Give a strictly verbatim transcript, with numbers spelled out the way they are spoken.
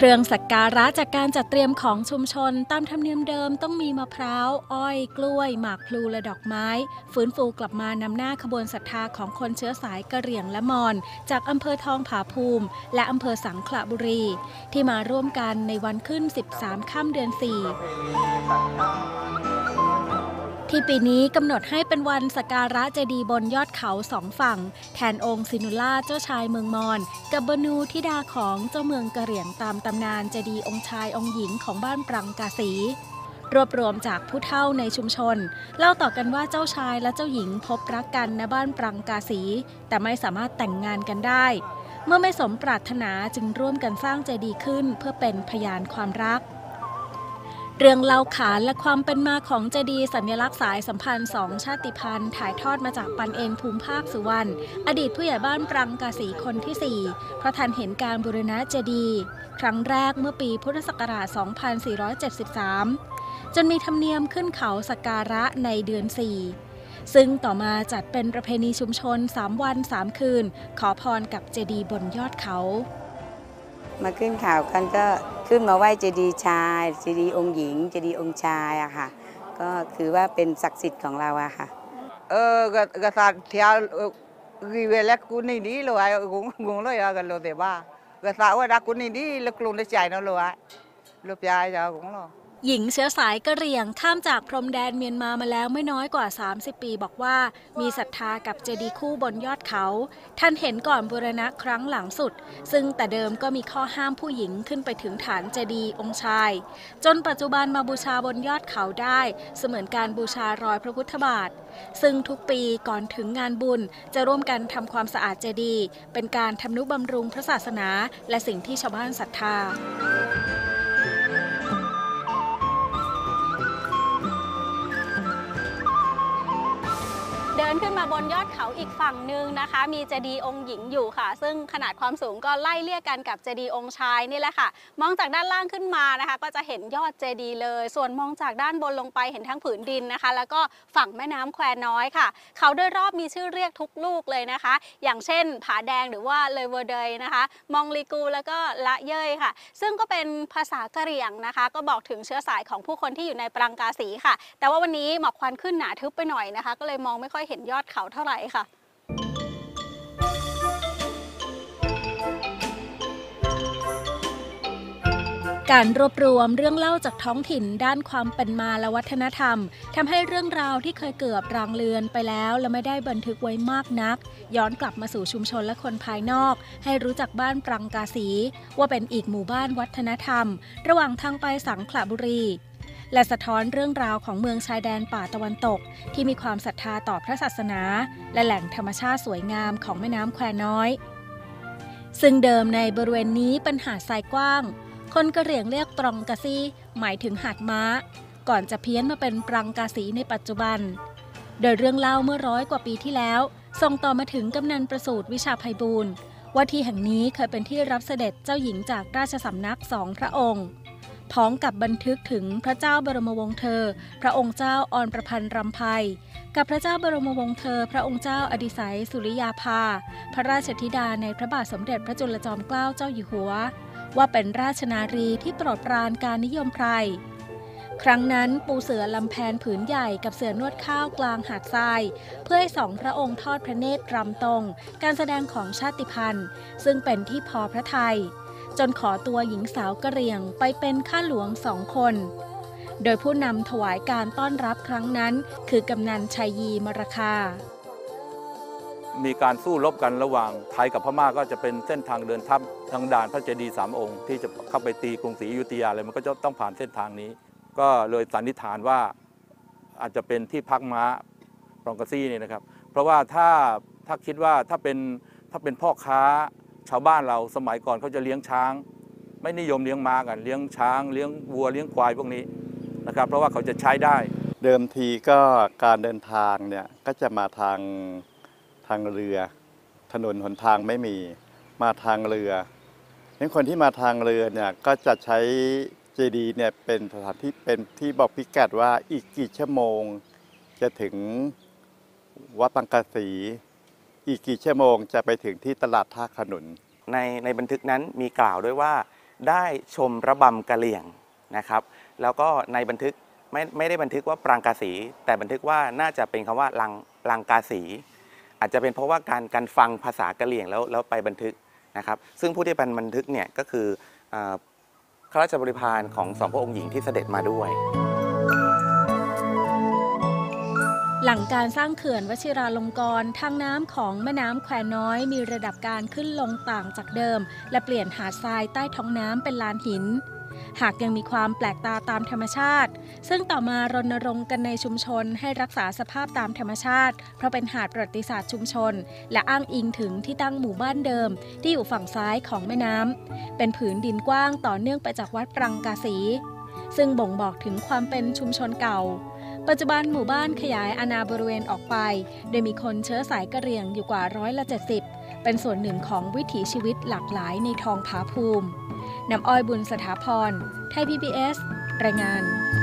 เครื่องสักการะจากการจัดเตรียมของชุมชนตามธรรมเนียมเดิมต้องมีมะพร้าวอ้อยกล้วยหมากพลูและดอกไม้ฟื้นฟูกลับมานำหน้าขบวนศรัทธาของคนเชื้อสายกะเหรี่ยงและมอญจากอำเภอทองผาภูมิและอำเภอสังขละบุรีที่มาร่วมกันในวันขึ้นสิบสามค่ำเดือนสี่ที่ปีนี้กำหนดให้เป็นวันสักการะเจดีย์บนยอดเขาสองฝั่งแทนองค์ซินุล่าเจ้าชายเมืองมอญกับบนูธิดาของเจ้าเมืองกะเหรี่ยงตามตำนานเจดีย์องค์ชายองค์หญิงของบ้านปรังกาสีรวบรวมจากผู้เฒ่าในชุมชนเล่าต่อกันว่าเจ้าชายและเจ้าหญิงพบรักกันณบ้านปรังกาสีแต่ไม่สามารถแต่งงานกันได้เมื่อไม่สมปรารถนาจึงร่วมกันสร้างเจดีย์ขึ้นเพื่อเป็นพยานความรักเรื่องเล่าขานและความเป็นมาของเจดีย์สัญลักษณ์สายสัมพันธ์สองชาติพันธุ์ถ่ายทอดมาจากปันเองภูมิภาคสุวรรณอดีตผู้ใหญ่บ้านปรังกาสีคนที่สี่เพราะทันเห็นการบูรณะเจดีย์ครั้งแรกเมื่อปีพุทธศักราช สองพันสี่ร้อยเจ็ดสิบสาม จนมีธรรมเนียมขึ้นเขาสักการะในเดือนสี่ซึ่งต่อมาจัดเป็นประเพณีชุมชนสามวันสามคืนขอพรกับเจดีย์บนยอดเขามาขึ้นข่าวกันก็ขึ้นมาไหว้เจดีย์ชายเจดีย์องค์หญิงเจดีย์องค์ชายอะค่ะก็คือว่าเป็นศักดิ์สิทธิ์ของเราอะค่ะเออกษัตริย์เที่ยวกีเวลกูนี่ดีเลยกงกงเลยอะกันเลยแต่ว่ากษัตริย์ว่ารักกูนี่ดีแล้วกลุ่มได้ใจนั่นเลยลูกยายจะกงเลยหญิงเชื้อสายกะเหรี่ยงข้ามจากพรมแดนเมียนมามาแล้วไม่น้อยกว่าสามสิบปีบอกว่ามีศรัทธากับเจดีย์คู่บนยอดเขาท่านเห็นก่อนบูรณะครั้งหลังสุดซึ่งแต่เดิมก็มีข้อห้ามผู้หญิงขึ้นไปถึงฐานเจดีย์องค์ชายจนปัจจุบันมาบูชาบนยอดเขาได้เสมือนการบูชารอยพระพุทธบาทซึ่งทุกปีก่อนถึงงานบุญจะร่วมกันทำความสะอาดเจดีย์เป็นการทำนุบำรุงพระศาสนาและสิ่งที่ชาวบ้านศรัทธาเดินขึ้นมาบนยอดเขาอีกฝั่งหนึ่งนะคะมีเจดีย์องค์หญิงอยู่ค่ะซึ่งขนาดความสูงก็ไล่เลี่ยกันกับเจดีย์องค์ชายนี่แหละค่ะมองจากด้านล่างขึ้นมานะคะก็จะเห็นยอดเจดีย์เลยส่วนมองจากด้านบนลงไปเห็นทั้งผืนดินนะคะแล้วก็ฝั่งแม่น้ำแควน้อยค่ะเขาโดยรอบมีชื่อเรียกทุกลูกเลยนะคะอย่างเช่นผาแดงหรือว่าเลเวอร์เดย์นะคะมองลีกูแล้วก็ละเย่ยค่ะซึ่งก็เป็นภาษากะเหรี่ยงนะคะก็บอกถึงเชื้อสายของผู้คนที่อยู่ในปรังกาสีค่ะแต่ว่าวันนี้หมอกควันขึ้นหนาทึบไปหน่อยนะคะก็เลยมองไม่ค่อยเห็นยอดเขาเท่าไหร่ค่ะการรวบรวมเรื่องเล่าจากท้องถิ่นด้านความเป็นมาและวัฒนธรรมทำให้เรื่องราวที่เคยเกือบรางเลือนไปแล้วและไม่ได้บันทึกไว้มากนักย้อนกลับมาสู่ชุมชนและคนภายนอกให้รู้จักบ้านปรังกาสีว่าเป็นอีกหมู่บ้านวัฒนธรรมระหว่างทางไปสังขละบุรีและสะท้อนเรื่องราวของเมืองชายแดนป่าตะวันตกที่มีความศรัทธาต่อพระศาสนาและแหล่งธรรมชาติสวยงามของแม่น้ำแควน้อยซึ่งเดิมในบริเวณนี้เป็นหาดทรายกว้างคนกะเหรี่ยงเรียกปรองกาซีหมายถึงหาดม้าก่อนจะเพี้ยนมาเป็นปรังกาสีในปัจจุบันโดยเรื่องเล่าเมื่อร้อยกว่าปีที่แล้วส่งต่อมาถึงกำนันประสูติวิชาไพบูลย์ว่าที่แห่งนี้เคยเป็นที่รับเสด็จเจ้าหญิงจากราชสำนักสองพระองค์พร้อมกับบันทึกถึงพระเจ้าบรมวงศ์เธอพระองค์เจ้าอรประพันธ์รำไพกับพระเจ้าบรมวงศ์เธอพระองค์เจ้าอดิศัยสุริยาภาพระราชธิดาในพระบาทสมเด็จพระจุลจอมเกล้าเจ้าอยู่หัวว่าเป็นราชนารีที่โปรดปรานการนิยมไพรครั้งนั้นปูเสือลำแพนผืนใหญ่กับเสือนวดข้าวกลางหาดทรายเพื่อให้สองพระองค์ทอดพระเนตรรำตรงการแสดงของชาติพันธุ์ซึ่งเป็นที่พอพระทัยจนขอตัวหญิงสาวกะเหรี่ยงไปเป็นข้าหลวงสองคนโดยผู้นำถวายการต้อนรับครั้งนั้นคือกำนันชัยยีมรคามีการสู้รบกันระหว่างไทยกับพม่าก็จะเป็นเส้นทางเดินทัพทางด่านพระเจดีย์สามองค์ที่จะเข้าไปตีกรุงศรีอยุธยาเลยมันก็จะต้องผ่านเส้นทางนี้ก็เลยสันนิษฐานว่าอาจจะเป็นที่พักม้าปรองกาซี่นี่นะครับเพราะว่าถ้าถ้าคิดว่าถ้าเป็นถ้าเป็นพ่อค้าชาวบ้านเราสมัยก่อนเขาจะเลี้ยงช้างไม่นิยมเลี้ยงม้ากันเลี้ยงช้างเลี้ยงวัวเลี้ยงควายพวกนี้นะครับเพราะว่าเขาจะใช้ได้เดิมทีก็การเดินทางเนี่ยก็จะมาทางทางเรือถนนหนทางไม่มีมาทางเรืองั้นคนที่มาทางเรือเนี่ยก็จะใช้เจดีย์เนี่ยเป็นสถานที่เป็นที่บอกพิกัดว่าอีกกี่ชั่วโมงจะถึงวัดปรังกาสีอีกกี่ชั่วโมงจะไปถึงที่ตลาดท่าขนุนในในบันทึกนั้นมีกล่าวด้วยว่าได้ชมระบำกะเหรี่ยงนะครับแล้วก็ในบันทึกไม่ไม่ได้บันทึกว่าปรางกาสีแต่บันทึกว่าน่าจะเป็นคำว่าลังลังกาสีอาจจะเป็นเพราะว่าการการฟังภาษากะเหรี่ยงแล้วแล้วไปบันทึกนะครับซึ่งผู้ที่เป็นบันทึกเนี่ยก็คือข้าราชบริพารของสองพระองค์หญิงที่เสด็จมาด้วยหลังการสร้างเขื่อนวชิราลงกรณ์ทางน้ำของแม่น้ำแควน้อยมีระดับการขึ้นลงต่างจากเดิมและเปลี่ยนหาดทรายใต้ท้องน้ำเป็นลานหินหากยังมีความแปลกตาตามธรรมชาติซึ่งต่อมารณรงค์กันในชุมชนให้รักษาสภาพตามธรรมชาติเพราะเป็นหาดประวัติศาสตร์ชุมชนและอ้างอิงถึงที่ตั้งหมู่บ้านเดิมที่อยู่ฝั่งซ้ายของแม่น้ำเป็นผืนดินกว้างต่อเนื่องไปจากวัดปรังกาสีซึ่งบ่งบอกถึงความเป็นชุมชนเก่าปัจจุบันหมู่บ้านขยายอาณาบริเวณออกไปโดยมีคนเชื้อสายกะเหรี่ยงอยู่กว่าร้อยละเจ็ดสิบเป็นส่วนหนึ่งของวิถีชีวิตหลากหลายในทองผาภูมิน้ำอ้อยบุญสถาพรไทย พี บี เอส รายงาน